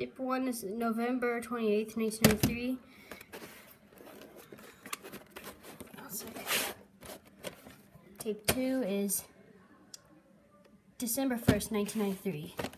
Tape 1 is November 28th, 1993. Tape 2 is December 1st, 1993.